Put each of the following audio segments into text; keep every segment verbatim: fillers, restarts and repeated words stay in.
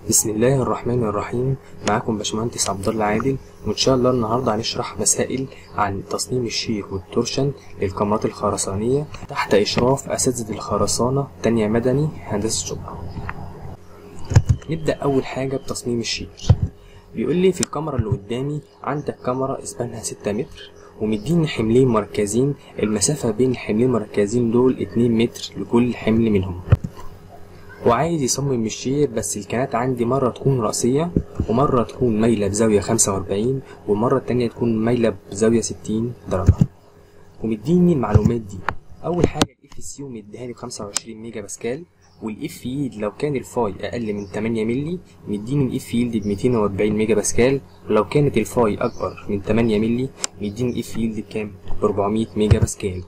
بسم الله الرحمن الرحيم. معاكم باشمهندس عبد الله عادل، وان شاء الله النهارده هنشرح مسائل عن تصميم الشير والتورشن للكاميرات الخرسانيه تحت اشراف اساتذه الخرسانه تانية مدني هندسه شبرا. نبدا اول حاجه بتصميم الشير. بيقول لي في الكاميرا اللي قدامي عندك كاميرا اسبانها ستة متر ومديني حملين مركزين، المسافه بين الحملين المركزين دول اتنين متر لكل حمل منهم، وعايز يصمم الشير بس الكانات عندي مرة تكون رأسية ومرة تكون مايلة بزاوية خمسة وأربعين والمرة التانية تكون مايلة بزاوية ستين درجة. ومديني المعلومات دي. أول حاجة الاف سي يو مديهالي بخمسة وعشرين ميجا باسكال، والاف يلد لو كان الفاي أقل من تمانية مللي مديني الاف يلد بميتين وأربعين ميجا باسكال، ولو كانت الفاي أكبر من تمانية مللي مديني الاف يلد بكام؟ بأربعمية ميجا باسكال.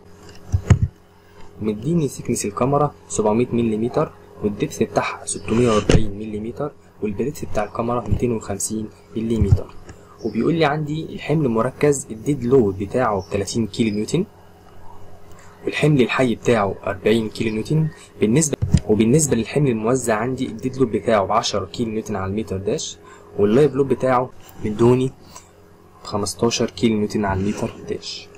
ومديني سكنس الكاميرا سبعمية ملم والدبس بتاعها ستمية وأربعين ملم والبريدث بتاع الكاميرا ميتين وخمسين ملم. وبيقول لي عندي الحمل المركز الديد لود بتاعه تلاتين كيلو نيوتن والحمل الحي بتاعه أربعين كيلو نيوتن. بالنسبه وبالنسبه للحمل الموزع عندي الديد لود بتاعه عشرة كيلو نيوتن على المتر داش، واللايف لود بتاعه مدوني خمستاشر كيلو نيوتن على المتر داش.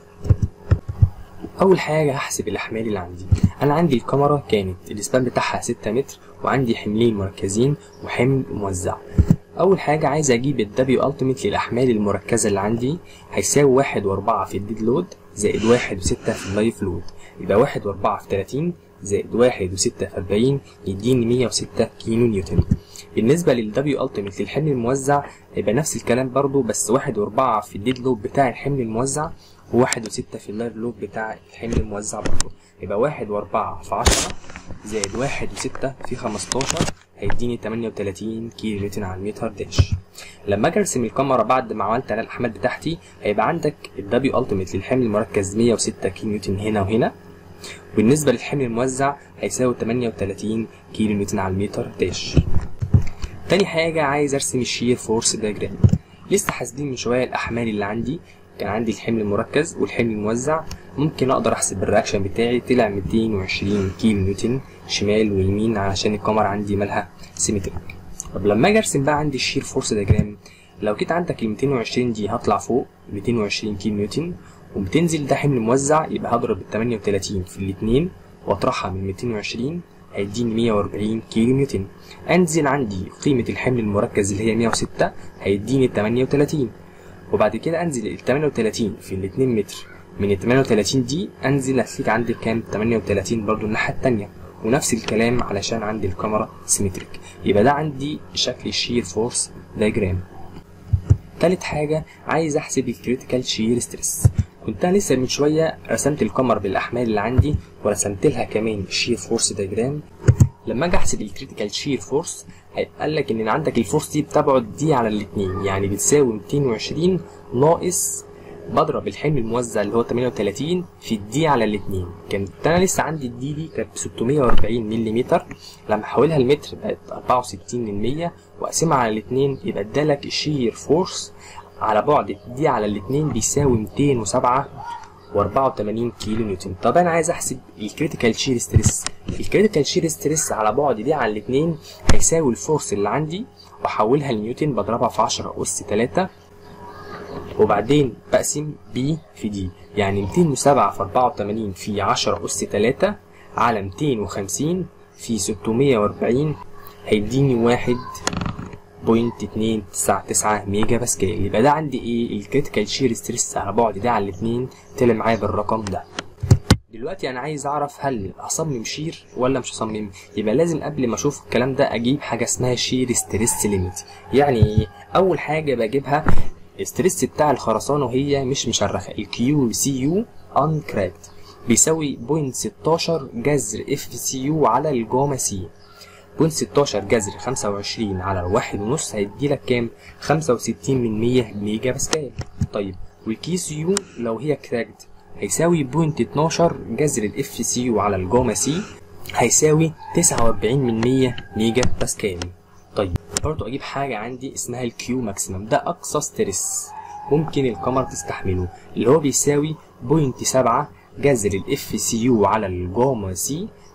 اول حاجه هحسب الاحمال اللي عندي. انا عندي الكاميرا كانت الاسبان بتاعها ستة متر وعندي حملين مركزين وحمل موزع. اول حاجه عايز اجيب الدبليو التيميت للاحمال المركزه اللي عندي، هيساوي واحد واربعة في الديد لود زائد واحد وستة في اللايف لود، يبقى واحد واربعة في تلاتين زائد واحد وستة في أربعين يديني مية وستة كيلو نيوتن. بالنسبه للدبليو التيميت للحمل الموزع يبقى نفس الكلام برضو، بس واحد واربعة في الديد لود بتاع الحمل الموزع وواحد وستة في اللايف لود بتاع الحمل الموزع برضه، يبقى واحد واربعة في عشرة زائد واحد وستة في خمستاشر هيديني تمانية وتلاتين كيلو نيوتن على المتر داش. لما اجي ارسم الكاميرا بعد ما عملت انا الاحمال بتاعتي هيبقى عندك الدبليو التيميت للحمل المركز مية وستة كيلو نيوتن هنا وهنا، وبالنسبه للحمل الموزع هيساوي تمانية وتلاتين كيلو نيوتن على المتر داش. تاني حاجه عايز ارسم الشير فورس دياجرام. لسه حاسبين من شويه الاحمال اللي عندي، كان عندي الحمل المركز والحمل الموزع، ممكن اقدر احسب الرياكشن بتاعي طلع ميتين وعشرين كيلو نيوتن شمال ويمين علشان الكاميرا عندي مالها سيمتريك. طب لما اجي ارسم بقى عندي الشير فورس دياجرام، لو جيت عندك ال ميتين وعشرين دي هطلع فوق ميتين وعشرين كيلو نيوتن وبتنزل ده حمل موزع، يبقى هضرب ال تمانية وتلاتين في الاثنين واطرحها من ميتين وعشرين هيديني مية وأربعين كيلو نيوتن. انزل عندي قيمه الحمل المركز اللي هي مية وستة هيديني تمانية وتلاتين، وبعد كده انزل ال تمانية وتلاتين في ال اتنين متر من ال تمانية وتلاتين دي انزل هتلاقيك عندي كام؟ تمانية وتلاتين برضو الناحيه التانيه، ونفس الكلام علشان عندي الكاميرا سيمتريك. يبقى ده عندي شكل الشير فورس دايجرام. تالت حاجه عايز احسب الكريتيكال شير ستريس. كنت انا لسه من شويه رسمت الكاميرا بالاحمال اللي عندي ورسمت لها كمان الشير فورس دايجرام. لما اجي احسب الكريتيكال شير فورس هيقول لك ان عندك الفورس دي بتبعد دي على الاثنين، يعني بتساوي ميتين وعشرين ناقص بضرب الحمل الموزع اللي هو تمانية وتلاتين في الدي على الاثنين. كانت انا لسه عندي الدي دي كانت ستمية وأربعين ملم، لما احولها لمتر بقت أربعة وستين من مية واقسمها على الاثنين يبقى ادالك الشير فورس على بعد دي على الاثنين بيساوي ميتين وسبعة وأربعة وتمانين كيلو نيوتن. طب انا عايز احسب الكريتيكال شير ستريس. الكريتيكال شير ستريس على بعد دي على الاثنين هيساوي الفورس اللي عندي واحولها لنيوتن بضربها في عشرة اس تلاتة وبعدين بقسم بي في دي، يعني ميتين وسبعة في أربعة وتمانين في عشرة اس تلاتة على ميتين وخمسين في ستمية وأربعين هيديني واحد بوينت اتنين تسعة تسعة ميجا باسكال. يبقى ده عندي ايه؟ الكريتيكال شير ستريس على بعد ده على الاثنين طلع معايا بالرقم ده. دلوقتي انا عايز اعرف هل اصمم شير ولا مش هصمم. يبقى لازم قبل ما اشوف الكلام ده اجيب حاجه اسمها شير ستريس ليميت. يعني ايه؟ اول حاجه بجيبها الستريس بتاع الخرسانه وهي مش مشرخه، الكيو سي يو ان كراكت بيساوي بوينت ستاشر جذر اف سي يو على الجاما سي. بوينت ستاشر جذر خمسة وعشرين على واحد ونص هيديلك كام؟ خمسة وستين من مية ميجا باسكال. طيب والكي سي يو لو هي كراكت هيساوي بوينت اتناشر جذر الاف سي يو على الجاما سي هيساوي تسعة وأربعين من مية ميجا باسكال. طيب برضو اجيب حاجه عندي اسمها الكيو ماكسيمم، ده اقصى ستريس ممكن الكاميرا تستحمله اللي هو بيساوي بوينت سبعة جذر الاف سي يو على الجاما سي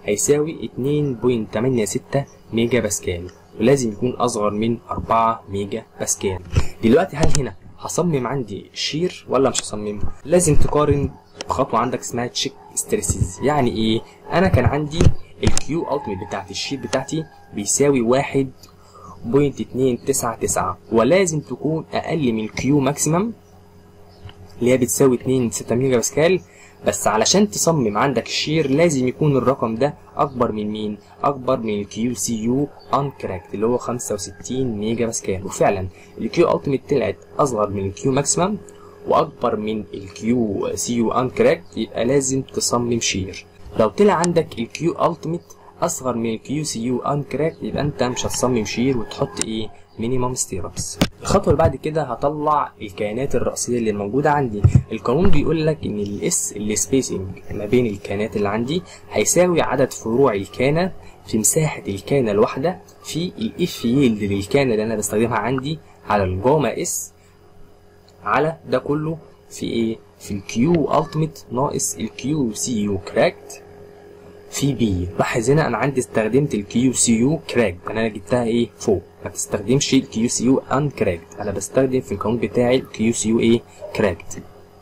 هيساوي اتنين فاصلة تمانية ستة ميجا باسكال، ولازم يكون اصغر من أربعة ميجا باسكال. دلوقتي هل هنا هصمم عندي شير ولا مش هصمم؟ لازم تقارن بخطوه عندك اسمها تشيك ستريسز. يعني ايه؟ انا كان عندي الكيو التيميت بتاعتي الشير بتاعتي بيساوي واحد فاصلة اتنين تسعة تسعة، ولازم تكون اقل من الكيو ماكسيمم اللي هي بتساوي اتنين فاصلة ستة ميجا باسكال. بس علشان تصمم عندك الشير لازم يكون الرقم ده اكبر من مين؟ اكبر من الكيو سي يو انكراكت اللي هو خمسة وستين ميجا باسكال. وفعلا الكيو التيميت طلعت اصغر من الكيو ماكسيمم واكبر من الكيو سي يو انكراكت، يبقى لازم تصمم شير. لو طلع عندك الكيو التيميت اصغر من الكيو سي يو انكراكت يبقى انت مش هتصمم شير وتحط ايه؟ مينيمم ستيربس. الخطوه اللي بعد كده هطلع الكيانات الرئيسيه اللي موجوده عندي. القانون بيقول لك ان الاس السبيسنج ما بين الكيانات اللي عندي هيساوي عدد فروع الكيانه في مساحه الكيانه الواحده في الاف ييلد للكيانه اللي انا بستخدمها عندي على الجاما اس على ده كله في ايه؟ في الكيو التيميت ناقص الكيو سي يو كراكت في بي. لاحظ هنا انا عندي استخدمت الكيو سي يو كراكت، انا جبتها ايه؟ فوق. ما تستخدمش الكيو سي يو ان كراكت، انا بستخدم في القانون بتاعي الكيو سي يو ايه؟ كراكت.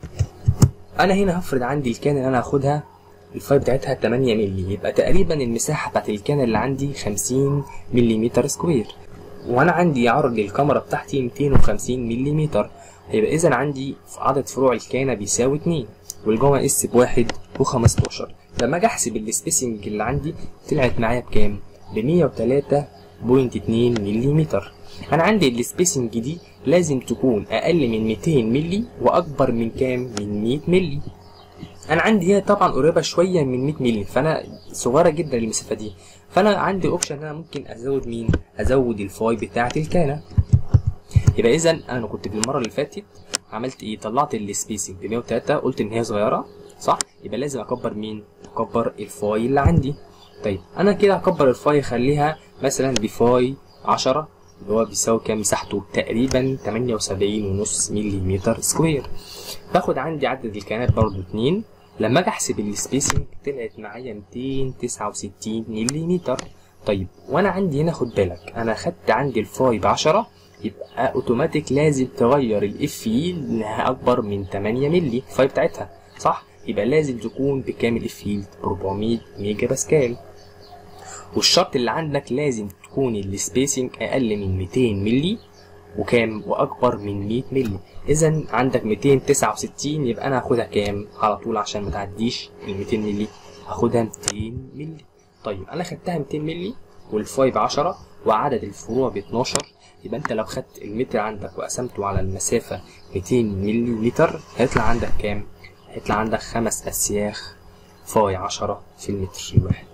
انا هنا هفرض عندي الكان اللي انا هاخدها الفاي بتاعتها تمانية مللي، يبقى تقريبا المساحه بتاعت الكان اللي عندي خمسين مليمتر سكوير، وانا عندي عرض الكاميرا بتاعتي ميتين وخمسين مليمتر، هيبقى اذا عندي عدد فروع الكانه بيساوي اتنين والجاما اس بواحد وخمستاشر. لما اجي احسب السبيسنج اللي عندي طلعت معايا بكام؟ ب مية وتلاتة فاصلة اتنين مليمتر. انا عندي السبيسنج دي لازم تكون اقل من ميتين مللي واكبر من كام؟ من مية مللي. انا عندي هي طبعا قريبه شويه من مية مللي، فانا صغيره جدا المسافه دي، فانا عندي اوبشن ان انا ممكن ازود مين؟ ازود الفاي بتاعه الكانه. يبقى اذا انا كنت في المره اللي فاتت عملت ايه؟ طلعت السبيسنج ب مية وتلاتة، قلت ان هي صغيره صح؟ يبقى لازم اكبر مين؟ اكبر الفاي اللي عندي. طيب انا كده هكبر الفاي اخليها مثلا بفاي عشرة اللي هو بيساوي كام مساحته؟ تقريبا تمانية وسبعين ونص مليمتر سكوير. باخد عندي عدد الكيانات برضو اتنين، لما اجي احسب السبيسنج طلعت معايا ميتين تسعة وستين مليمتر. طيب وانا عندي هنا خد بالك انا خدت عندي الفاي بعشرة، يبقى اوتوماتيك لازم تغير الاف ييلد انها اكبر من تمانية مللي الفاي بتاعتها صح؟ يبقى لازم تكون بكام الاف ييلد؟ أربعمية ميجا باسكال. والشرط اللي عندك لازم تكون السبيسنج اقل من ميتين مللي وكام؟ واكبر من مية مللي. اذا عندك ميتين تسعة وستين، يبقى انا هاخدها كام على طول عشان ما تعديش ال ميتين مللي؟ هاخدها ميتين مللي. طيب انا خدتها ميتين مللي والفاي ب عشرة وعدد الفروع ب اتناشر، يبقى انت لو خدت المتر عندك وقسمته على المسافه ميتين مللي لتر هيطلع عندك كام؟ هيطلع عندك خمس اسياخ فاي عشرة في المتر الواحد.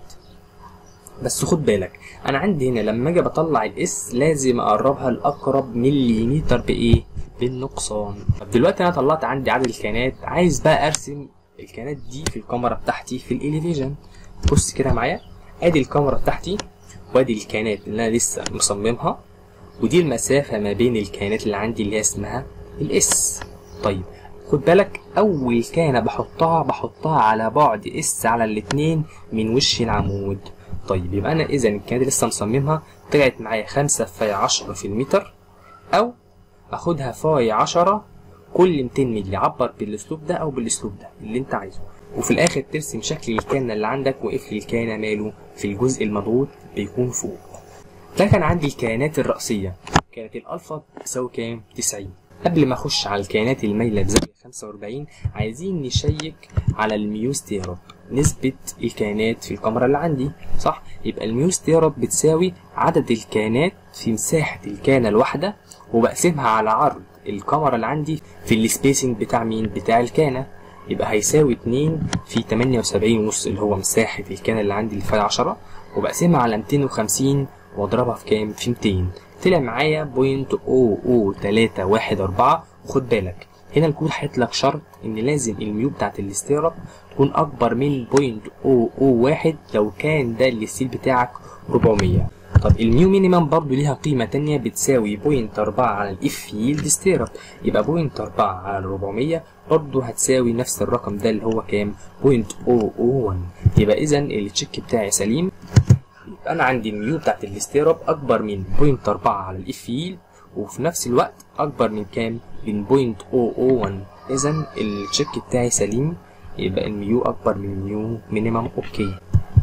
بس خد بالك انا عندي هنا لما اجي بطلع الاس لازم اقربها لاقرب مليمتر بايه؟ بالنقصان. طب دلوقتي انا طلعت عندي عدد الكيانات، عايز بقى ارسم الكيانات دي في الكاميرا بتاعتي في الاليفيجن. بص كده معايا، ادي الكاميرا بتاعتي وادي الكيانات اللي انا لسه مصممها، ودي المسافه ما بين الكيانات اللي عندي اللي هي اسمها الاس. طيب خد بالك اول كيانه بحطها بحطها على بعد اس على الاتنين من وش العمود. طيب يبقى انا اذا الكيانه لسه مصممها طلعت معايا خمسة فاي عشرة في المتر، او اخدها فاي عشرة كل ميتين مللي. عبر بالاسلوب ده او بالاسلوب ده اللي انت عايزه، وفي الاخر ترسم شكل الكيانه اللي عندك وقفل الكيانه ماله في الجزء المضغوط بيكون فوق. ده كان عندي الكيانات الرئيسيه، كانت الالفا بتساوي كام؟ تسعين. قبل ما اخش على الكيانات المايله بزاويه خمسة وأربعين عايزين نشيك على الميو ستيرب، نسبه الكيانات في الكاميرا اللي عندي صح؟ يبقى الميو ستيرب بتساوي عدد الكيانات في مساحه الكيانه الواحده وبقسمها على عرض الكاميرا اللي عندي في السبيسنج بتاع مين؟ بتاع الكيانه. يبقى هيساوي اتنين في تمانية وسبعين ونص اللي هو مساحه الكيانه اللي عندي اللي فيها عشرة، وبقسمها على ميتين وخمسين واضربها في كام؟ في ميتين. طلع معايا بوينت او او تلاتة واحد أربعة. وخد بالك هنا الكود حاطط لك شرط ان لازم الميو بتاعت الاستيراب تكون اكبر من بوينت او او واحد لو كان ده الستيل بتاعك أربعمية. طب الميو مينيمم برضو ليها قيمة تانية بتساوي بوينت أربعة على الاف فيلد ستيرب، يبقى بوينت أربعة على أربعمية برضو هتساوي نفس الرقم ده اللي هو كام؟ بوينت أو أو واحد. يبقى إذا التشيك بتاعي سليم. يبقى أنا عندي الميو بتاعت الستيرب أكبر من بوينت أربعة على الاف فيلد، وفي نفس الوقت أكبر من كام؟ من بوينت أو أو واحد. إذا التشيك بتاعي سليم، يبقى الميو أكبر من الميو مينيمم. أوكي.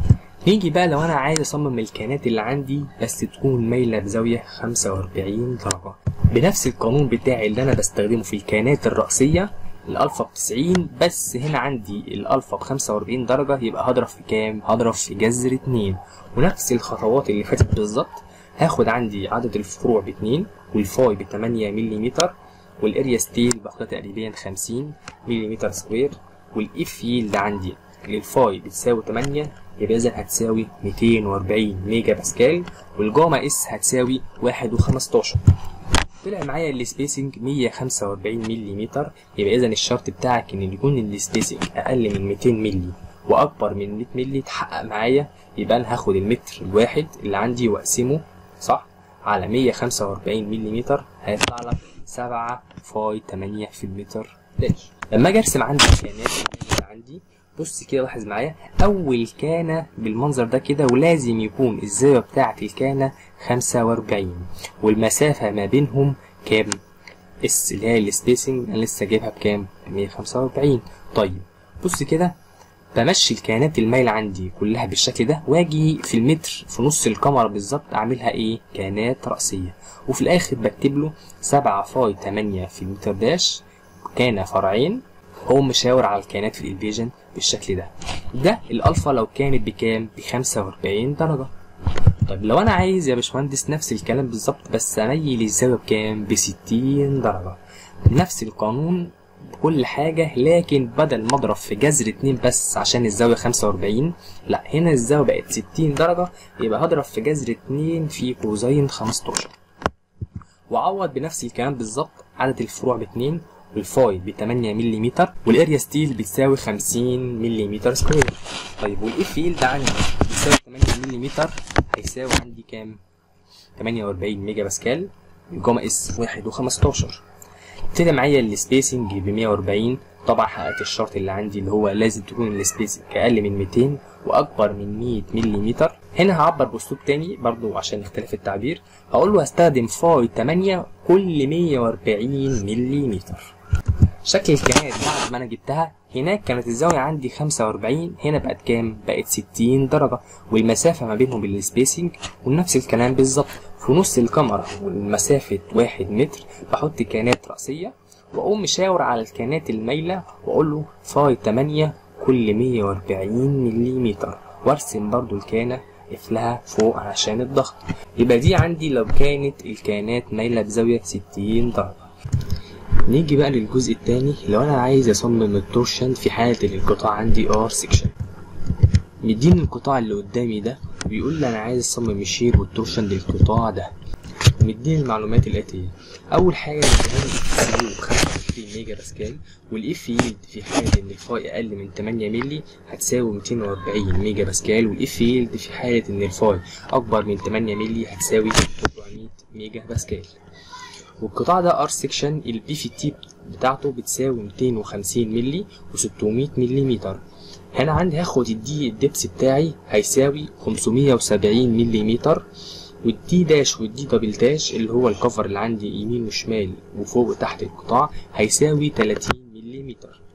نيجي بقى لو انا عايز اصمم الكيانات اللي عندي بس تكون مايله بزاويه خمسة وأربعين درجه بنفس القانون بتاعي اللي انا بستخدمه في الكيانات الرأسيه، الالفا ب تسعين، بس هنا عندي الالفا ب خمسة وأربعين درجه، يبقى هضرب في كام؟ هضرب في جذر اتنين. ونفس الخطوات اللي فاتت بالظبط، هاخد عندي عدد الفروع ب اتنين، والفاي ب تمانية ملم، والاريا ستيل باخدها تقريبا خمسين ملم سكوير، والاف فيلد عندي للفاي بتساوي تمانية، يبقى إذا هتساوي ميتين وأربعين ميجا باسكال، والجاما اس هتساوي واحد وخمستاشر. طلع معايا السبيسنج مية وخمسة وأربعين ملم، يبقى إذا الشرط بتاعك إن يكون السبيسنج أقل من ميتين ملي وأكبر من مية ملي اتحقق معايا. يبقى أنا هاخد المتر الواحد اللي عندي وأقسمه صح على مية وخمسة وأربعين ملم، هيطلع لك سبعة فاي تمانية في المتر داش. لما أجي أرسم عندي الكيانات اللي عندي، بص كده لاحظ معايا، اول كانه بالمنظر ده كده، ولازم يكون الزاويه بتاعه الكانه خمسة وأربعين، والمسافه ما بينهم كام؟ اس اللي هي السبيسنج انا لسه جايبها بكام؟ مية وخمسة وأربعين. طيب بص كده، بمشي الكيانات المايله عندي كلها بالشكل ده، واجي في المتر في نص الكاميرا بالظبط اعملها ايه؟ كيانات راسيه، وفي الاخر بكتب له سبعة فاي تمانية في المتر داش كان فرعين، هو مشاور على الكيانات في الانفيجن بالشكل ده. ده الالفا لو كانت بكام؟ ب خمسة وأربعين درجه. طيب لو انا عايز يا باشمهندس نفس الكلام بالظبط بس اميل الزاويه بكام؟ ب ستين درجه، نفس القانون بكل حاجه، لكن بدل ما اضرب في جذر اتنين بس عشان الزاويه خمسة وأربعين، لا هنا الزاويه بقت ستين درجه، يبقى هضرب في جذر اتنين في كوزين خمستاشر، واعوض بنفس الكلام بالظبط. عدد الفروع ب اتنين، والفاي ب تمانية ملم، والاريا ستيل بتساوي خمسين ملم سكوير. طيب والاف فيلد عندي بيساوي تمانية ملم، هيساوي عندي كام؟ تمانية وأربعين ميجا باسكال، الجاما اس واحد وخمستاشر. ابتدى معايا السبيسنج ب مية وأربعين، طبعا حققت الشرط اللي عندي اللي هو لازم تكون السبيسنج اقل من ميتين واكبر من مية ملم. هنا هعبر باسلوب تاني برضو عشان يختلف التعبير، هقول له هستخدم فاي تمانية كل مية وأربعين ملم. شكل الكيانات بعد ما انا جبتها، هناك كانت الزاويه عندي خمسة وأربعين، هنا بقت كام؟ بقت ستين درجه، والمسافه ما بينهم بالسبيسنج ونفس الكلام بالظبط في نص الكاميرا والمسافه واحد متر، بحط كيانات راسيه واقوم مشاور على الكيانات المايله واقول له فاي تمانية كل مية وأربعين ملم، وارسم برضو الكيانه قفلها فوق عشان الضغط. يبقى دي عندي لو كانت الكيانات مايله بزاويه ستين درجه. نيجي بقى للجزء الثاني، لو انا عايز اصمم التورشن في حاله ان القطاع عندي ار سيكشن. مديني القطاع اللي قدامي ده وبيقول لي انا عايز اصمم الشير والتورشن للقطاع ده، ومديني المعلومات الاتيه. اول حاجه السي خمسة وعشرين ميجا باسكال، والاف فيلد في حاله ان الفاي اقل من تمانية ملي هتساوي ميتين وأربعين ميجا باسكال، والاف فيلد في حاله ان الفاي اكبر من تمانية ملي هتساوي أربعمية ميجا باسكال. والقطاع ده ار سيكشن، البي في تي بتاعته بتساوي ميتين وخمسين ملي وستمية ملم. هنا عندي هاخد الدي الدبس بتاعي هيساوي خمسمية وسبعين ملم، والدي داش والدي دبل داش اللي هو الكفر اللي عندي يمين وشمال وفوق وتحت القطاع هيساوي تلاتين ملم.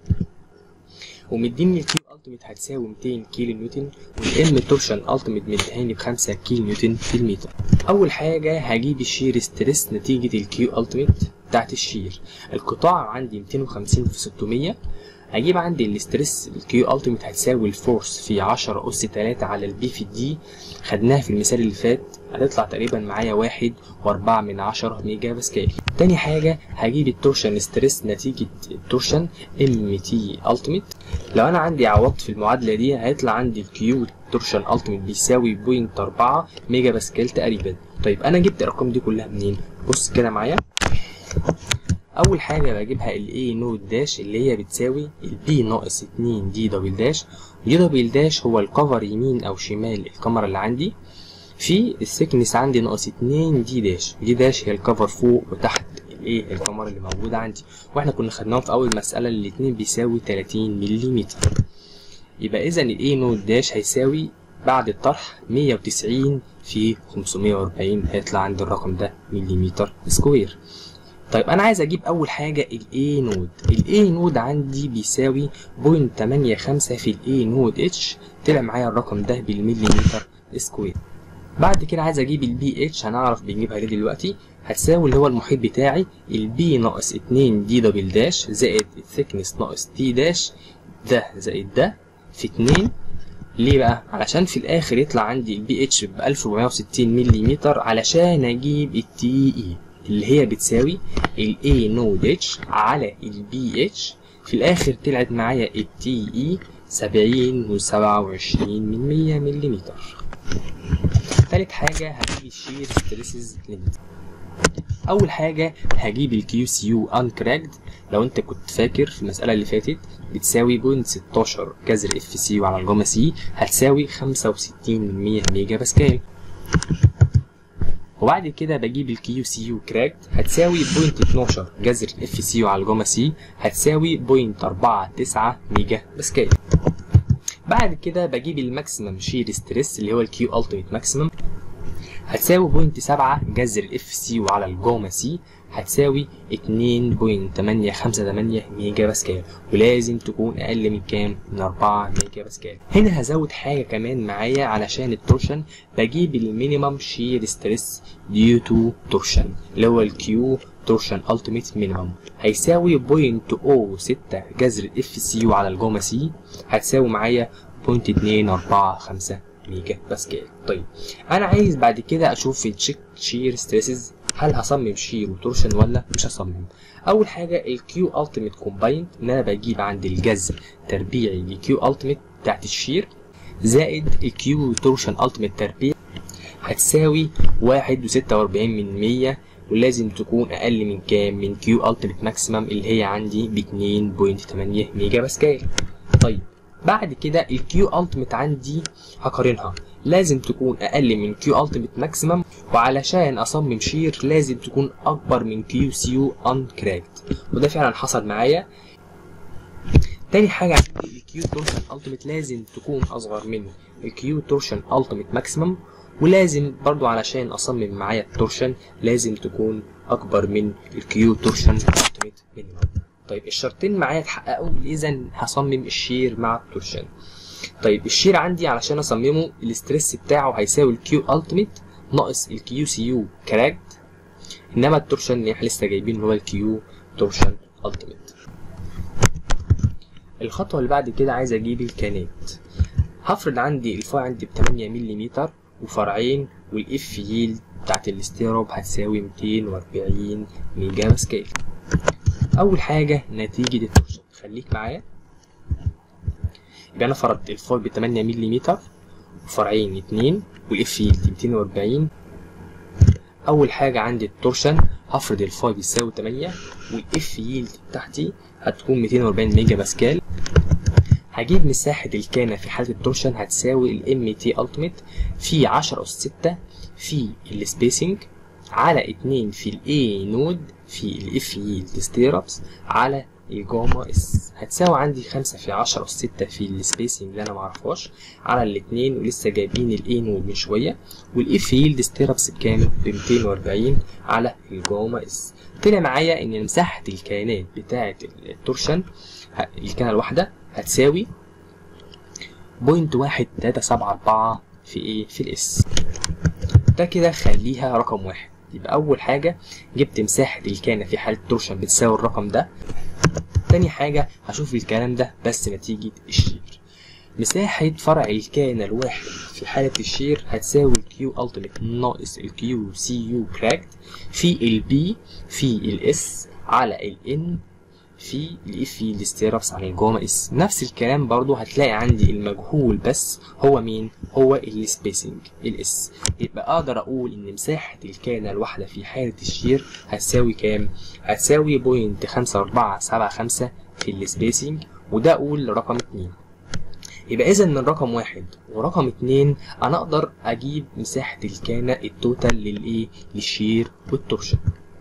ومديني الكيو التيميت هتساوي ميتين كيلو نيوتن، والام تورشن التيميت مديهاني بخمسة كيلو نيوتن في المتر. اول حاجه هجيب الشير ستريس نتيجه الكيو التيميت بتاعت الشير. القطاع عندي ميتين وخمسين في ستمية، هجيب عندي الاستريس الكيو التيميت هتساوي الفورس في عشرة اس تلاتة على البي في دي، خدناها في المثال اللي فات، هتطلع تقريبا معايا واحد وأربعة من عشرة ميجا باسكال. تاني حاجة هجيب التورشن ستريس نتيجة التورشن ام تي التيميت. لو انا عندي عوضت في المعادلة دي هيطلع عندي الكيو التورشن التيميت بيساوي بوينت أربعة ميجا باسكال تقريبا. طيب انا جبت الارقام دي كلها منين؟ بص كده معايا. اول حاجه بجيبها الاي نوت داش اللي هي بتساوي البي ناقص اتنين دي دبل داش، دي دبل داش هو الكفر يمين او شمال الكاميرا اللي عندي، في السكنس عندي ناقص اتنين دي داش، دي داش هي الكفر فوق وتحت الايه الكاميرا اللي موجوده عندي، واحنا كنا خدناهم في اول مساله الاتنين بيساوي تلاتين ملم. يبقى اذا الاي نوت داش هيساوي بعد الطرح مية وتسعين في خمسمية واربعين، هيطلع عندي الرقم ده مليمتر سكوير. طيب انا عايز اجيب اول حاجه الاي نود. الاي نود عندي بيساوي بوينت تمانية خمسة في الاي نود اتش، طلع معايا الرقم ده بالمليمتر سكوير. بعد كده عايز اجيب البي اتش، هنعرف بنجيبها ليه دلوقتي. هتساوي اللي هو المحيط بتاعي البي ناقص اتنين دي دبل داش زائد الثيكنس ناقص تي داش، ده زائد ده في اتنين. ليه بقى؟ علشان في الاخر يطلع عندي البي اتش ب الف واربعمية وستين مليمتر، علشان اجيب التي اي اللي هي بتساوي الاي نود اتش على البي اتش. في الاخر طلعت معايا التي اي سبعين وسبعة وعشرين من مية مليمتر. تالت حاجة هجيب الشير ستريسز ليميت. أول حاجة هجيب الكيو سي يو انكراكد، لو أنت كنت فاكر في المسألة اللي فاتت بتساوي بوينت ستاشر جذر اف سي يو على الجاما سي، هتساوي خمسة وستين من مية ميجا باسكال. وبعد كده بجيب الكيو سي يو كراكد، هتساوي بوينت اتناشر جذر اف سي يو على الجاما سي، هتساوي بوينت اربعة تسعة ميجا باسكال. بعد كده بجيب الماكسيمم شير ستريس اللي هو الكيو التيميت ماكسيمم، هتساوي بوينت سبعة جذر الاف سي يو على الجاما سي، هتساوي اتنين بوينت تمانية خمسة تمانية ميجا باسكال، ولازم تكون اقل من كام؟ من اربعة ميجا باسكال. هنا هزود حاجه كمان معايا علشان التورشن، بجيب المينيمم شير ستريس ديو تو تورشن اللي هو الكيو تورشن التيميت مينيمم، هيساوي بوينت او ستة جذر الاف سي يو على الجاما سي، هتساوي معايا بوينت اتنين اربعة خمسة ميجا باسكال. طيب انا عايز بعد كده اشوف التشيك شير ستريسز، هل هصمم شير وتورشن ولا مش هصمم. اول حاجه الكيو التيميت كومبايند، ان انا بجيب عند الجذر تربيعي لكيو التيميت بتاعت الشير زائد الكيو تورشن التيميت تربيع، هتساوي واحد وستة واربعين من مية، ولازم تكون اقل من كام؟ من كيو التيميت ماكسيمم اللي هي عندي ب اتنين بوينت تمانية ميجا باسكال. طيب بعد كده الكيو التيميت عندي هقارنها، لازم تكون اقل من كيو التيميت ماكسيمم، وعلشان اصمم شير لازم تكون اكبر من كيو سيو انكراكد، وده فعلا حصل معايا. تاني حاجه عندي الكيو تورشن التيميت لازم تكون اصغر من الكيو تورشن التيميت ماكسيمم، ولازم برضو علشان اصمم معايا التورشن لازم تكون اكبر من الكيو تورشن التيميت مينيمم. طيب الشرطين معايا اتحققوا، اذا هصمم الشير مع التورشن. طيب الشير عندي علشان اصممه الاستريس بتاعه هيساوي الكيو التيميت ناقص الكيو سي يو كراكد، انما التورشن اللي احنا لسه جايبينه هو الكيو تورشن التيميت. الخطوه اللي بعد كده عايز اجيب الكانات. هفرض عندي الفاي عندي ب تمانية ملم وفرعين، والاف ييلد بتاعت الاستيراب هتساوي ميتين واربعين ميجا باسكال. اول حاجه نتيجه التورشن، خليك معايا. يبقى انا فرضت الفاي ب تمانية ملم وفرعين اتنين والاف ييلد ميتين واربعين. اول حاجه عندي التورشن، هفرض الفاي بيساوي تمانية والاف ييلد بتاعتي هتكون ميتين واربعين ميجا باسكال. هجيب مساحه الكانه في حاله التورشن هتساوي الام تي التيميت في عشرة اس ستة في السبيسنج على اتنين في الاي نود في الاف ييلد ستيرابس على الجاما اس، هتساوي عندي خمسة في عشرة اس ستة في السبيسنج اللي انا معرفهاش على الاتنين، ولسه جايبين الاي نود من شويه، والاف ييلد ستيرابس بكام؟ ب ميتين واربعين على الجاما اس. طلع معايا ان مساحه الكيانات بتاعه التورشن الكيانه الواحده هتساوي بوينت واحد تلاتة سبعة اربعة في ايه؟ في الاس. ده كده خليها رقم واحد. يبقى اول حاجه جبت مساحه الكيانه في حاله التورشن بتساوي الرقم ده. تاني حاجه هشوف الكلام ده بس نتيجه الشير. مساحه فرع الكيانه الواحد في حاله الشير هتساوي الكيو التيميت ناقص الكيو سي يو كراكد في البي في الاس على الان في الاف ييلد ستيرابس على الجاما اس. نفس الكلام برضو هتلاقي عندي المجهول بس هو مين؟ هو السبيسنج الاس. يبقى اقدر اقول ان مساحه الكيانه الواحده في حاله الشير هتساوي كام؟ هتساوي بوينت خمسة اربعة سبعة خمسة في السبيسنج، وده اقول رقم اتنين. يبقى اذا من رقم واحد ورقم اتنين انا اقدر اجيب مساحة الكانة التوتال للايه للشير والتورشن.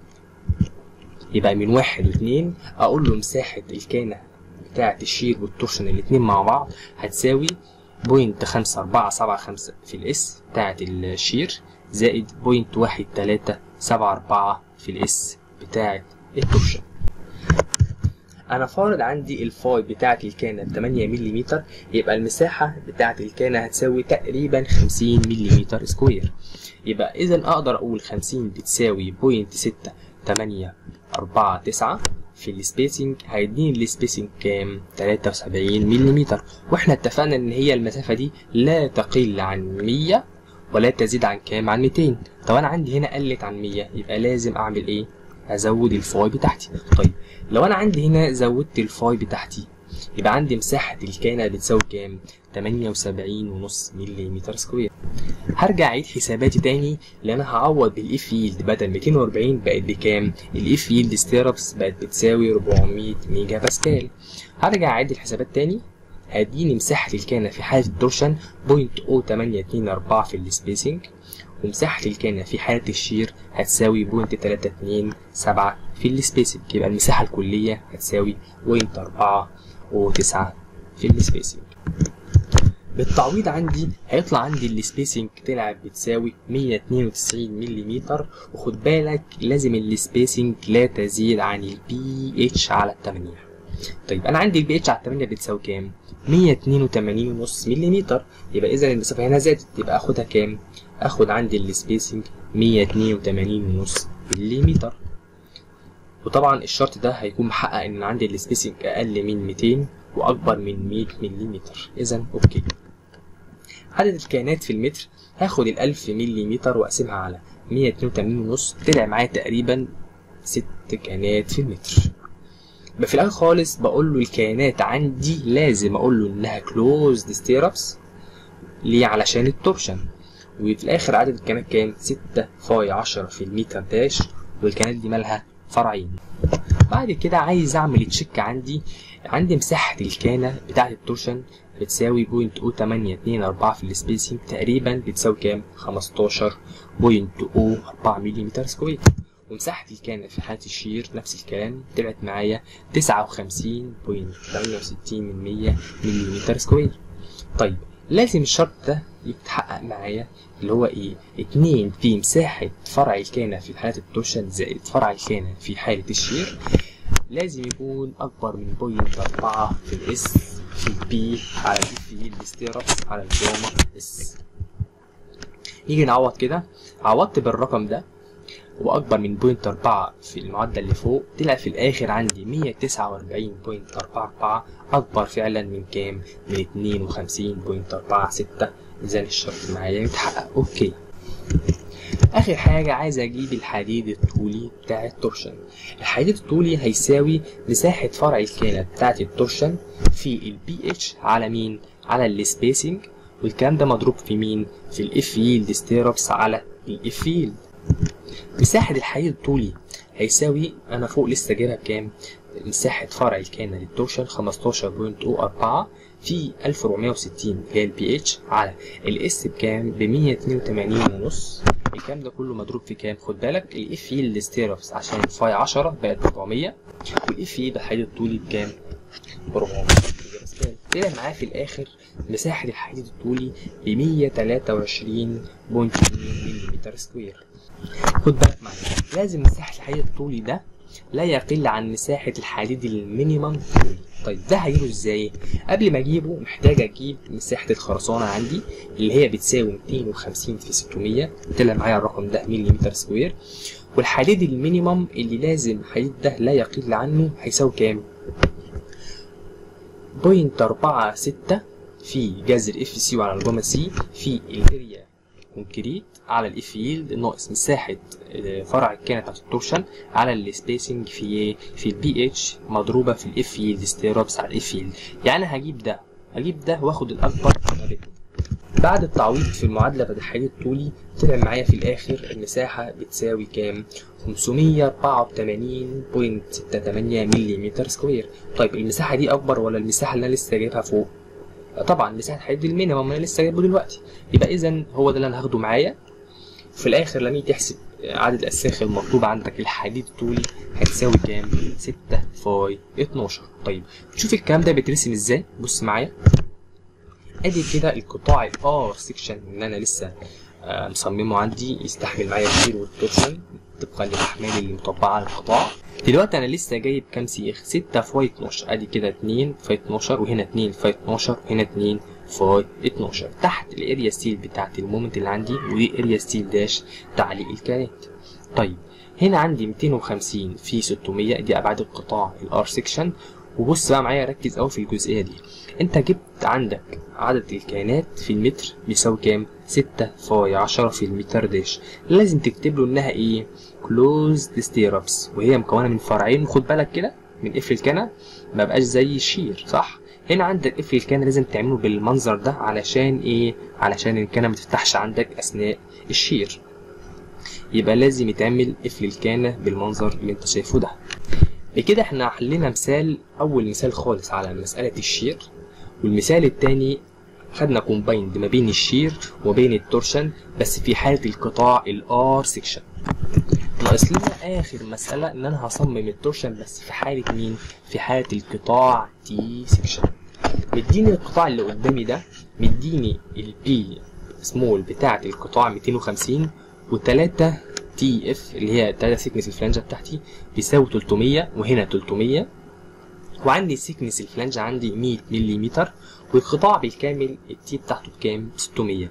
يبقى من واحد واتنين اقول له مساحة الكانة بتاعة الشير والتورشن الاتنين مع بعض هتساوي بوينت خمسة أربعة سبعة خمسة في الاس بتاعة الشير زائد بوينت واحد تلاتة سبعة أربعة في الاس بتاعة التورشن. انا فارض عندي الفاي بتاعة الكانة تمانية مليمتر، يبقى المساحة بتاعة الكانة هتساوي تقريبا خمسين مليمتر سكوير. يبقى اذا اقدر اقول خمسين بتساوي بوينت ستة تمانية أربعة تسعة في السبيسنج، هيديني السبيسنج كام؟ تلاتة وسبعين مليمتر، واحنا اتفقنا ان هي المسافة دي لا تقل عن مية ولا تزيد عن كام؟ عن ميتين. طب انا عندي هنا قلت عن مية، يبقى لازم اعمل ايه؟ ازود الفاي بتاعتي. طيب لو انا عندي هنا زودت الفاي بتاعتي يبقى عندي مساحة الكانة بتساوي كام؟ تمانية وسبعين ونص مليمتر سكوير. هرجع اعيد حساباتي تاني لان انا هعوض بالاف يلد، بدل ميتين وأربعين بقت بكام؟ الاف يلد ستيرابس بقت بتساوي أربعمية ميجا باسكال. هرجع اعيد الحسابات تاني، هديني مساحة الكانة في حالة التورشن بوينت أو تمانية اتنين أربعة في السبيسنج، ومساحة الكانة في حالة الشير هتساوي بوينت تلاتة اتنين سبعة في السبيسنج. يبقى المساحة الكلية هتساوي بوينت أربعة وتسعة في السبيسنج. بالتعويض عندي هيطلع عندي السبيسنج طلع بتساوي مية اتنين وتسعين مليمتر، وخد بالك لازم السبيسنج لا تزيد عن البي اتش على التمانية. طيب انا عندي البي اتش على التمانية بتساوي كام؟ مية اتنين وتمانين ونص مليمتر، يبقى اذا المسافة هنا زادت، يبقى اخدها كام؟ اخد عندي السبيسنج مية اتنين وتمانين ونص مليمتر. وطبعا الشرط ده هيكون محقق ان عندي السبيسنج اقل من ميتين واكبر من مية مليمتر. اذا اوكي. عدد الكائنات في المتر هاخد الألف مليمتر واقسمها على مية اتنين وتمانين ونص، طلع معايا تقريبا ست كائنات في المتر. يبقى في الاخر خالص بقول له الكائنات عندي لازم اقول له انها كلوزد ستيرابس. ليه؟ علشان التورشن. وفي الاخر عدد الكائنات كام؟ ستة فاي عشرة في المتر داش، والكائنات دي مالها؟ فرعين. بعد كده عايز اعمل تشيك، عندي عندي مساحة الكانة بتاعة التورشن بتساوي بوينت أو تمانية اتنين أربعة في السبيسنج، تقريبا بتساوي كام؟ خمستاشر بوينت أو أربعة مليمتر سكوير. ومساحة الكانة في حالة الشير نفس الكلام طلعت معايا تسعة وخمسين بوينت تمانية وستين من مية مليمتر سكوير. طيب لازم الشرط ده يتحقق معايا اللي هو ايه؟ اتنين في مساحة فرع الكانة في حالة التورشن زائد فرع الكانة في حالة الشير لازم يكون أكبر من بوينت أربعة في الإس في البي على الإف في الستيرابس على الجاما إس. نيجي نعوض كده، عوضت بالرقم ده وأكبر من بوينت أربعة في المعادلة اللي فوق، طلع في الآخر عندي مية تسعة وأربعين بوينت أربعة أربعة، أكبر فعلا من كام؟ من اتنين وخمسين بوينت أربعة ستة. إذا الشرط معايا يتحقق. أوكي. آخر حاجة عايز أجيب الحديد الطولي بتاع التورشن. الحديد الطولي هيساوي مساحة فرع الكانة بتاعة التورشن في البي اتش على مين؟ على السبيسنج، والكلام ده مضروب في مين؟ في الإف يلد ستيرابس على الإف يلد. مساحة الحديد الطولي هيساوي، أنا فوق لسه جايبها بكام؟ مساحة فرع الكانة للتورشن خمستاشر بوينت أو أربعة في ألف وأربعمية وستين اللي هي البي اتش على الاس بكام؟ ب مية اتنين وتمانين ونص. الكلام ده كله مضروب في كام؟ خد بالك الاف يلد ستيرابس عشان فاي عشرة بقت أربعمية، والاف يلد الحديد الطولي بكام؟ أربعمية. طلع معاه في الاخر مساحة الحديد الطولي ب مية تلاتة وعشرين بوينت اتنين مليمتر سكوير. خد بالك معايا، لازم مساحة الحديد الطولي ده لا يقل عن مساحة الحديد المينيمم طولي. طيب ده هجيبه ازاي؟ قبل ما اجيبه محتاج اجيب مساحة الخرسانة عندي اللي هي بتساوي ميتين وخمسين في ستمية، طلع معايا الرقم ده مليمتر سكوير. والحديد المينيمم اللي لازم الحديد ده لا يقل عنه هيساوي كام؟ بوينت أربعة ستة في جذر اف سي وعلى الجاما سي في الاريا كونكريت على الاف يلد ناقص مساحة فرع الكانة بتاعت التورشن على السبيسنج في ايه؟ في البي اتش مضروبة في الاف يلد ستيرابس على الاف يلد. يعني هجيب ده هجيب ده واخد الاكبر ما بينهم. بعد التعويض في المعادلة بتاعت الحديد الطولي طلع معايا في الاخر المساحة بتساوي كام؟ خمسمية أربعة وتمانين بوينت ستة تمانية مليمتر سكوير. طيب المساحة دي اكبر ولا المساحة اللي انا لسه جايبها فوق؟ طبعا مساحه الحديد المينيمم انا لسه جايبه دلوقتي، يبقى اذا هو ده اللي انا هاخده معايا. في الاخر لما تيجي تحسب عدد الاساخ المطلوب عندك الحديد الطولي هتساوي كام؟ ستة فاي اتناشر. طيب شوف الكلام ده بيترسم ازاي. بص معايا، ادي كده القطاع الار سيكشن اللي انا لسه آه مصممه عندي يستحمل معايا الشير والتورشن طبقا للاحمال اللي مطبقه على القطاع. دلوقتي انا لسه جايب كام سيخ؟ ستة فاي اتناشر. ادي كده اتنين فاي اتناشر، وهنا اتنين فاي اتناشر، وهنا اتنين فاي اتناشر تحت الاريا ستيل بتاعت المومنت اللي عندي، ودي اريا ستيل داش تعليق الكانات. طيب هنا عندي ميتين وخمسين في ستمية، دي ابعاد القطاع الار سيكشن. وبص بقى معايا، ركز قوي في الجزئيه دي. انت جبت عندك عدد الكيانات في المتر بيساوي كام؟ ستة فاي عشرة في المتر داش. لازم تكتب له انها ايه؟ كلوزد ستيرابس، وهي مكونه من فرعين. خد بالك كده من قفل الكنه ما بقاش زي الشير، صح؟ هنا عندك قفل الكنه لازم تعمله بالمنظر ده. علشان ايه؟ علشان الكنه ما تفتحش عندك اثناء الشير، يبقى لازم يتعمل قفل الكنه بالمنظر اللي انت شايفه ده. بكده احنا حلينا مثال، اول مثال خالص على مساله الشير، والمثال الثاني خدنا كومبايند ما بين الشير وبين التورشن بس في حاله القطاع الار سيكشن. ناقص لنا اخر مساله ان انا هصمم التورشن بس في حاله مين؟ في حاله القطاع تي سيكشن. مديني القطاع اللي قدامي ده، مديني البي سمول بتاعه القطاع ميتين وخمسين و3 تي اف اللي هي تلاتة سيكنس الفلانجه بتاعتي بيساوي تلتمية، وهنا تلتمية، وعندي سيكنس الفلانجه عندي مية ملم، والقطاع بالكامل التي بتاعته بكام؟ ستمية.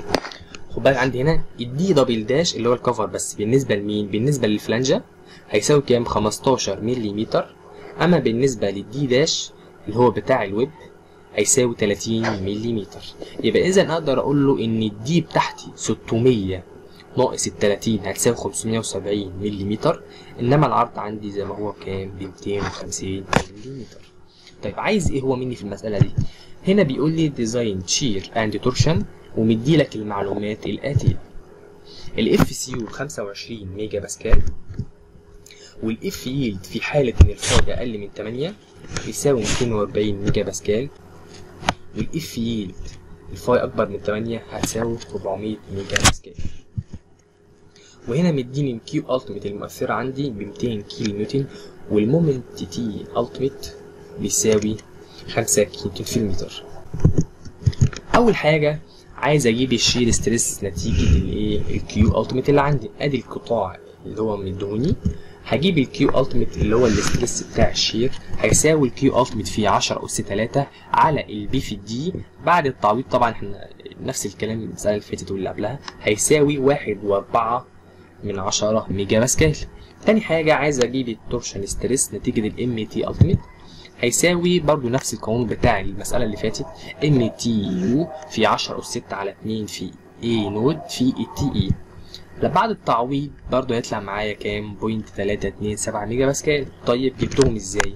خد بالك عندي هنا الدي دبل داش اللي هو الكفر بس بالنسبه لمين؟ بالنسبه للفلانجه هيساوي كام؟ خمستاشر ملم. اما بالنسبه للدي داش اللي هو بتاع الويب هيساوي تلاتين ملم. يبقى اذا اقدر اقول له ان الدي بتاعتي ستمية ناقص ال تلاتين هتساوي خمسمية وسبعين ملم، انما العرض عندي زي ما هو كام؟ ب ميتين وخمسين ملم. طيب عايز ايه هو مني في المساله دي؟ هنا بيقول لي ديزاين شير اند تورشن، ومدي لك المعلومات الاتيه. الاف سي يو خمسة وعشرين ميجا باسكال، والاف ييلد في حاله ان الفاي اقل من تمانية بيساوي ميتين واربعين ميجا باسكال، والاف ييلد الفاي اكبر من تمانية هتساوي اربعمية ميجا باسكال. وهنا مديني الكيو التيميت المؤثره عندي ب ميتين كيلو نيوتن، والمومنت تي التيميت بيساوي خمسة كيلو نيوتن في المتر. اول حاجه عايز اجيب الشير ستريس نتيجه الايه؟ الكيو التيميت اللي عندي. ادي القطاع اللي هو مديهوني، هجيب الكيو التيميت اللي هو الاستريس بتاع الشير هيساوي الكيو التيميت في عشرة اس تلاتة على البي في الدي بعد التعويض. طبعا احنا نفس الكلام المساله اللي فاتت واللي قبلها، هيساوي واحد واربعة من عشرة ميجا باسكال. تاني حاجه عايز اجيب التورشن ستريس نتيجه الام تي التيميت، هيساوي برضو نفس القانون بتاع المساله اللي فاتت، ام تي يو في عشرة اس ستة على اتنين في اي نود في التي اي. بعد التعويض برضو هيطلع معايا كام؟ بوينت تلاتة اتنين سبعة ميجا باسكال. طيب جبتهم ازاي؟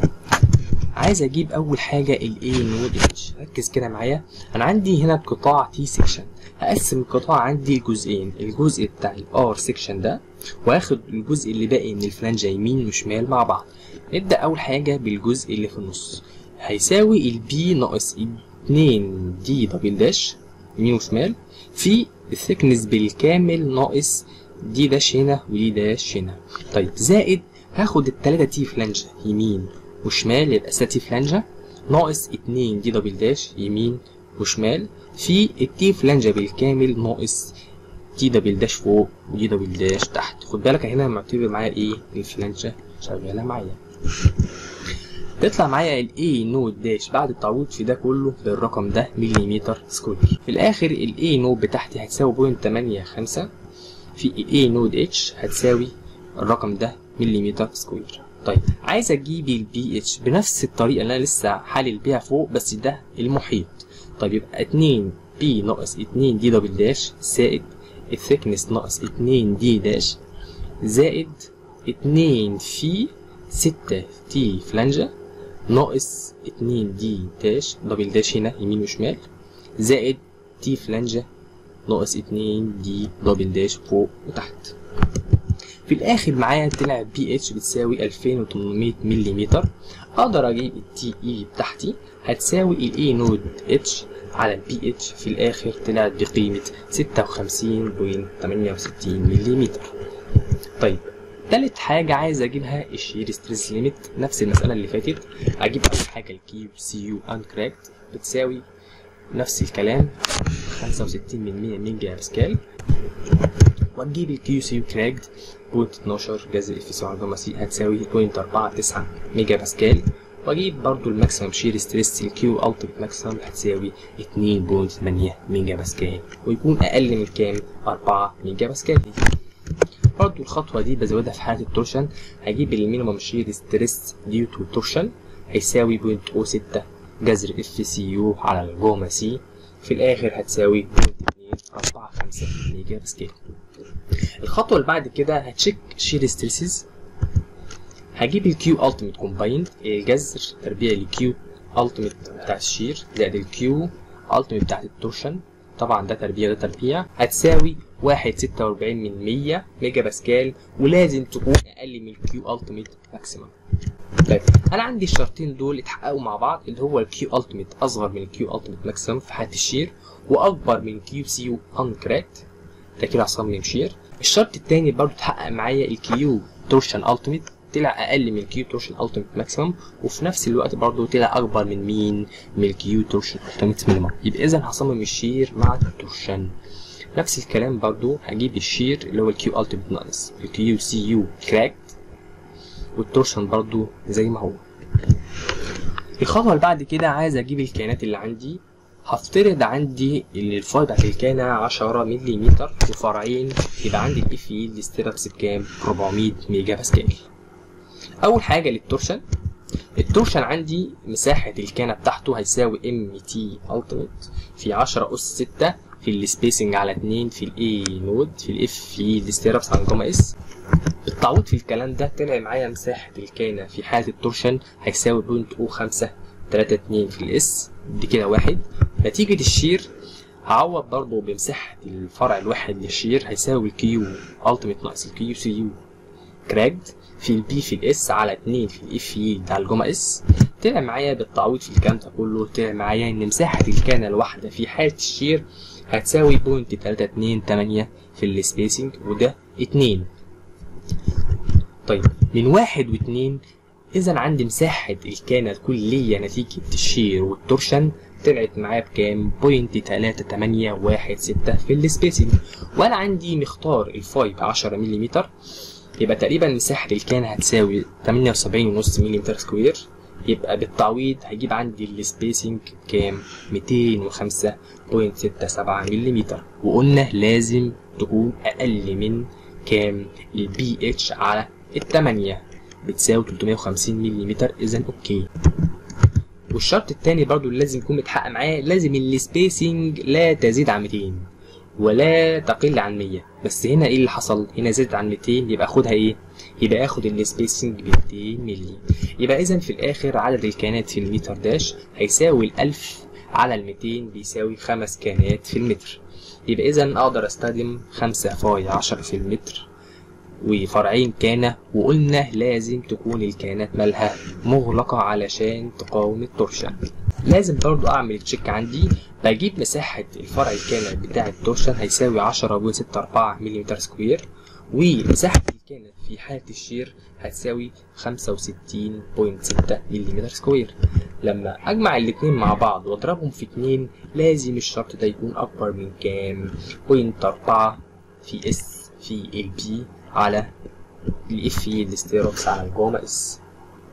عايز اجيب اول حاجه الاي نود اتش. ركز كده معايا، انا عندي هنا القطاع تي سيكشن، هقسم القطاع عندي جزئين، الجزء بتاع الار سيكشن ده واخد الجزء اللي باقي من الفلانجه يمين وشمال مع بعض. نبدا اول حاجه بالجزء اللي في النص، هيساوي البي ناقص اتنين دي دبل داش يمين وشمال في الثيكنس بالكامل ناقص دي داش هنا ودي داش هنا. طيب زائد هاخد التلاتة تي فلانجه يمين وشمال يبقى ستة تي فلانجه ناقص اتنين دي دبل داش يمين وشمال في التي فلانجه بالكامل ناقص تي دبل داش فوق ودي دبل داش تحت. خد بالك هنا معتبر معايا ايه؟ الفلانجه شغاله معايا. تطلع معايا الاي نود داش بعد التعويض في ده كله بالرقم ده مليمتر سكوير. في الاخر الاي نود بتاعتي هتساوي بوينت تمانية خمسة في اي نود اتش هتساوي الرقم ده مليمتر سكوير. طيب عايز اجيب البي اتش بنفس الطريقه اللي انا لسه حالل بيها فوق بس ده المحيط. طيب يبقى اتنين بي ناقص اتنين دي دبل داش زائد الثيكنس ناقص اتنين دي داش زائد اتنين في ستة تي فلانجه ناقص اتنين دي داش دبل داش هنا يمين وشمال زائد تي فلانجه ناقص اتنين دي دبل داش فوق وتحت. في الاخر معايا طلع بي اتش بتساوي ألفين وتمنمية ملم. اقدر اجيب التي اي بتاعتي هتساوي الاي نود اتش على البي اتش، في الاخر طلعت بقيمه ستة وخمسين فاصلة تمنية وستين ملم. طيب تالت حاجه عايز اجيبها الشير ستريس ليميت، نفس المساله اللي فاتت. اجيب اول حاجه الكيو سي يو انكراكت بتساوي نفس الكلام خمسة وستين من مية ميجا باسكال، وتجيب الكيو سي يو كراكد بوينت اتناشر جذر اف سي على جاما سي هتساوي بوينت أربعة تسعة ميجا باسكال، واجيب برضو الماكسيمم شير ستريس الكيو التيميت ماكسيمم هتساوي اتنين فاصلة تمنية ميجا باسكال، ويكون اقل من كام؟ أربعة ميجا باسكال. برضو الخطوه دي بزودها في حاله التورشن، هجيب المينيمم شير ستريس ديو تو تورشن هيساوي بوينت صفر ستة جذر اف سي يو على الجاما سي، في الاخر هتساوي بوينت اتنين أربعة خمسة ميجا باسكال. الخطوه اللي بعد كده هتشيك شير ستريسز، هجيب الكيو التيميت كومبايند الجذر تربيع الكيو التيميت بتاع الشير زائد الكيو التيميت بتاعت التورشن، طبعا ده تربيع ده تربيع، هتساوي واحد فاصلة ستة وأربعين من مية ميجا باسكال، ولازم تكون اقل من الكيو التيميت ماكسيمم. طيب انا عندي الشرطين دول اتحققوا مع بعض، اللي هو الكيو التيميت اصغر من الكيو التيميت ماكسيمم في حاله الشير، واكبر من الكيو سي يو انكراكت، ده كده هصمم شير. الشرط الثاني برضه اتحقق معايا الكيو تورشن التيميت طلع اقل من الكيو تورشن التيميت ماكسيمم، وفي نفس الوقت برضه طلع اكبر من مين؟ من الكيو تورشن التيميت مينيمم. يبقى اذا هصمم الشير مع التورشن. نفس الكلام برضه هجيب الشير اللي هو الكيو التيميت ناقص الكيو سي يو كراكت، والتورشن برضه زي ما هو. الخطوه اللي بعد كده عايز اجيب الكيانات اللي عندي. هفترض عندي ان الفاي بتاعت الكانه عشرة ملم وفرعين، يبقى عندي الاف يلد ستيرابس بكام؟ أربعمية ميجا باسكال. اول حاجه للتورشن، التورشن عندي مساحه الكانه بتاعته هيساوي ام تي التيميت في عشرة اس ستة في السبيسنج على اتنين في الاي نود في الاف يلد ستيرابس على جاما اس. التعويض في الكلام ده طلع معايا مساحه الكانه في حاله التورشن هيساوي بوينت صفر خمسة تلاتة اتنين في الاس، دي كده واحد. نتيجة الشير هعوض برضه بمساحة الفرع الواحد للشير هيساوي الكيو التيميت ناقص الكيو سي يو كراكد في البي في الاس على اتنين في الاف يلد على الجاما اس. طلع معايا بالتعويض في الكلام ده كله، طلع معايا ان مساحة الكانة الواحدة في حالة الشير هتساوي بوينت تلاتة اتنين تمانية في السبيسنج، وده اتنين. طيب من واحد واتنين، إذا عندي مساحة الكانة الكلية نتيجة الشير والتورشن طلعت معايا بكام؟ بوينت تلاتة تمانية واحد ستة في السبيسنج، وأنا عندي مختار الفاي بعشرة ملم، يبقى تقريبا مساحة الكانة هتساوي تمانية وسبعين ونص ملم سكوير. يبقى بالتعويض هجيب عندي السبيسنج كام؟ ميتين وخمسة فاصلة ستة سبعة ملم، وقلنا لازم تكون أقل من كام؟ البي اتش على التمانية بتساوي تلتمية وخمسين ملم، اذا اوكي. والشرط الثاني برضو اللي لازم يكون متحقق معاه، لازم السبيسنج لا تزيد عن ميتين ولا تقل عن مية. بس هنا ايه اللي حصل؟ هنا زادت عن ميتين، يبقى اخدها ايه؟ يبقى اخد السبيسنج ب ميتين مللي. يبقى اذا في الاخر عدد الكانات في المتر داش هيساوي الألف على الميتين بيساوي خمس كانات في المتر. يبقى اذا اقدر استخدم خمسة فاي عشرة في المتر وفرعين كانة، وقلنا لازم تكون الكانات مالها مغلقة علشان تقاوم التورشن. لازم برضو اعمل تشيك عندي، بجيب مساحة الفرع الكانة بتاع التورشن هيساوي عشرة فاصلة ستة أربعة ملم سكوير، ومساحة الكانة في حالة الشير هتساوي خمسة وستين فاصلة ستة ملم سكوير. لما اجمع الاتنين مع بعض واضربهم في اتنين لازم الشرط ده يكون اكبر من كام؟ بوينت أربعة في اس في البي على الاف يلد ستيرابس على الجاما اس.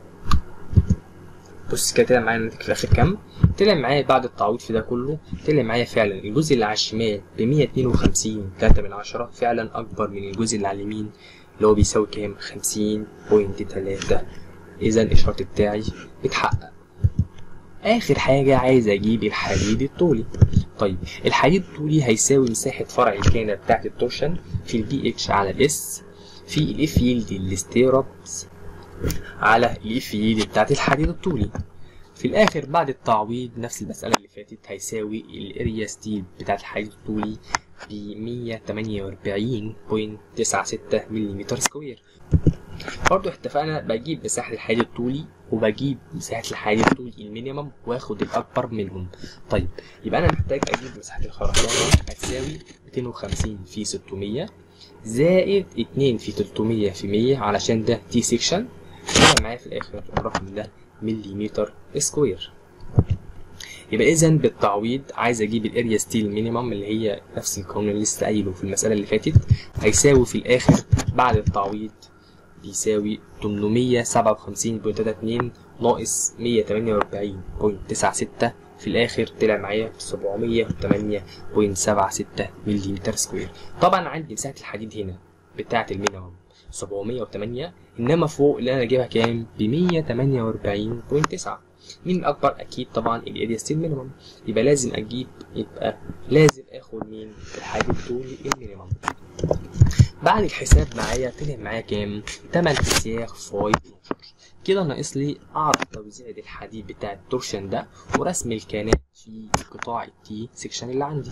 بص كده طلع معايا الناتج في الاخر كام؟ طلع معايا بعد التعويض في ده كله، طلع معايا فعلا الجزء اللي على الشمال ب مية اتنين وخمسين تلاتة من عشرة فعلا اكبر من الجزء اللي على اليمين اللي هو بيساوي كام؟ خمسين فاصلة تلاتة. اذا الشرط بتاعي بيتحقق. اخر حاجه عايز اجيب الحديد الطولي. طيب الحديد الطولي هيساوي مساحه فرع الكانه بتاعت التورشن في البي اتش على الاس في الاف يلد الستيرابس على الاف يلد بتاعت الحديد الطولي. في الاخر بعد التعويض نفس المساله اللي فاتت هيساوي الاريا ستيل بتاعت الحديد الطولي ب مية تمانية وأربعين فاصلة تسعة ستة ملم سكوير. برضو اتفقنا بجيب مساحة الحديد الطولي وبجيب مساحة الحديد الطولي المينيمم واخد الأكبر منهم. طيب يبقى أنا محتاج أجيب مساحة الخرسانة هتساوي ميتين وخمسين في ستمية زائد اتنين في تلتمية في مية علشان ده تي سيكشن، طلع معايا في الآخر الرقم ده مليمتر سكوير. يبقى إذا بالتعويض عايز أجيب الأريا ستيل مينيمم اللي هي نفس القانون اللي لسه قايله في المسألة اللي فاتت، هيساوي في الآخر بعد التعويض بيساوي تمنمية سبعة وخمسين فاصلة تلاتة اتنين ناقص مية تمانية وأربعين فاصلة تسعة ستة، في الآخر طلع معايا سبعمية وتمانية فاصلة سبعة ستة ملم سكوير. طبعا عندي مساحة الحديد هنا بتاعة المينيمم سبعمية وتمانية، إنما فوق اللي أنا أجيبها كام؟ ب مية تمانية وأربعين فاصلة تسعة. مين الأكبر؟ أكيد طبعا الأريا ستيل مينيمم، يبقى لازم أجيب يبقى لازم آخد مين؟ الحديد الطولي المينيمم. بعد الحساب معايا طلع معايا كام؟ تمن فسياخ فاي اتناشر. كده ناقص لي أعرف توزيع الحديد بتاع التورشن ده ورسم الكانات في قطاع التي سيكشن اللي عندي.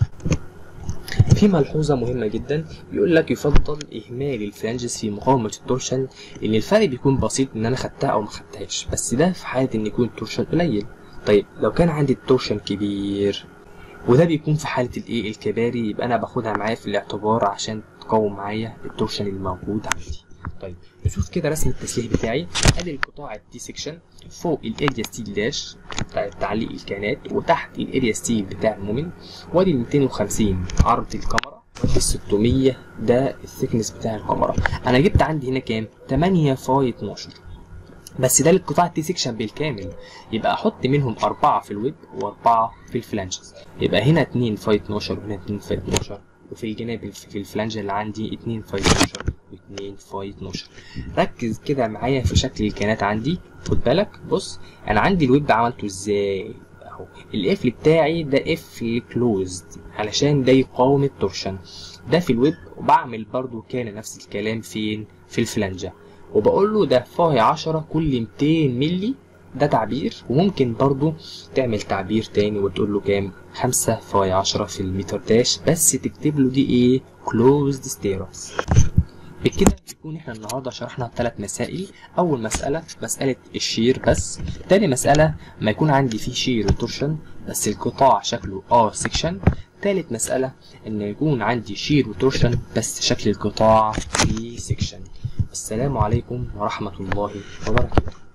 في ملحوظة مهمة جدا بيقول لك يفضل إهمال الفلانجز في مقاومة التورشن، إن الفرق بيكون بسيط إن أنا خدتها أو ما خدتهاش، بس ده في حالة إن يكون التورشن قليل. طيب لو كان عندي التورشن كبير، وده بيكون في حالة الإيه الكباري، يبقى أنا باخدها معايا في الاعتبار عشان تقاوم معايا التورشن الموجود عندي. طيب نشوف كده رسم التسليح بتاعي. ادي القطاع التي سيكشن، فوق الاريا ستيل داش بتاع تعليق الكانات، وتحت الاريا ستيل بتاع المومنت، وادي ال ميتين وخمسين عرض الكاميرا، وادي ال ستمية ده الثيكنس بتاع الكاميرا. انا جبت عندي هنا كام؟ تمانية فاي اتناشر، بس ده للقطاع التي سيكشن بالكامل، يبقى احط منهم أربعة في الويب وأربعة في الفلانجز، يبقى هنا اتنين فاي اتناشر وهنا اتنين فاي اتناشر، وفي الجناب في الفلانج اللي عندي اتنين فاي اتناشر واتنين فاي اتناشر. ركز كده معايا في شكل الكانات عندي، خد بالك. بص انا عندي الويب عملته ازاي اهو، القفل بتاعي ده قفل كلوزد علشان ده يقاوم التورشن ده في الويب، وبعمل برضو كان نفس الكلام فين؟ في الفلانجة، وبقول له ده فاي عشرة كل ميتين ملي، ده تعبير. وممكن برضو تعمل تعبير تاني وتقول له كام؟ خمسة فاي عشرة في المتر داش، بس تكتب له دي ايه؟ كلوزد ستيرز. بكده يكون احنا النهارده شرحنا ثلاث مسائل. اول مسألة مسألة الشير بس، تاني مسألة ما يكون عندي فيه شير وتورشن بس القطاع شكله ار سيكشن، تالت مسألة ان يكون عندي شير وتورشن بس شكل القطاع تي سيكشن. السلام عليكم ورحمة الله وبركاته.